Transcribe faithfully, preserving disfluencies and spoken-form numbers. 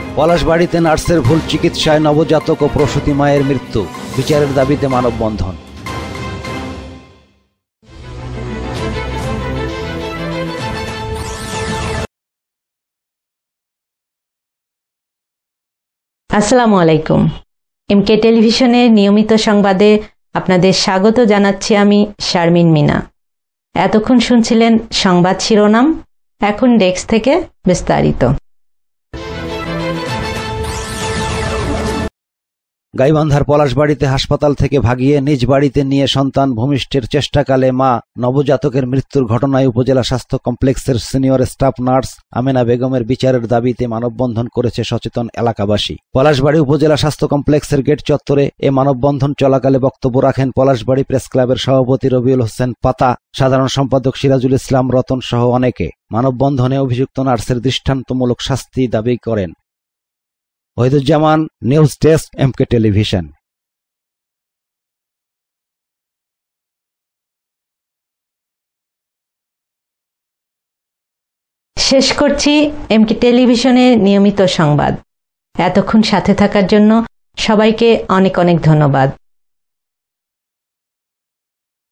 পলাশবাড়িতে নার্সের ভুল চিকিৎসায় নবজাতক ও প্রসূতি মায়ের মৃত্যু, বিচারের দাবিতে মানববন্ধন। আসসালামু আলাইকুম। এমকে টেলিভিশনের নিয়মিত সংবাদে আপনাদের স্বাগত জানাচ্ছি আমি শারমিন মিনা। এতক্ষণ শুনছিলেন সংবাদ শিরোনাম, এখন ডেস্ক থেকে বিস্তারিত। গাইবান্ধার পলাশবাড়িতে হাসপাতাল থেকে ভাগিয়ে নিজ বাড়িতে নিয়ে সন্তান ভূমিষ্ঠের চেষ্টাকালে মা নবজাতকের মৃত্যুর ঘটনায় উপজেলা স্বাস্থ্য কমপ্লেক্সের সিনিয়র স্টাফ নার্স আমেনা বেগমের বিচারের দাবিতে মানববন্ধন করেছে সচেতন এলাকাবাসী। পলাশবাড়ি উপজেলা স্বাস্থ্য কমপ্লেক্সের গেট চত্বরে এ মানববন্ধন চলাকালে বক্তব্য রাখেন পলাশবাড়ি প্রেস ক্লাবের সভাপতি রবিউল হোসেন পাতা, সাধারণ সম্পাদক সিরাজুল ইসলাম রতন সহ অনেকে। মানববন্ধনে অভিযুক্ত নার্সের দৃষ্টান্তমূলক শাস্তি দাবি করেন। Ohiduzzaman, news desk, MK television. শেষ করছি এমকে টেলিভিশনের নিয়মিত সংবাদ। এতক্ষণ সাথে থাকার জন্য সবাইকে অনেক অনেক ধন্যবাদ।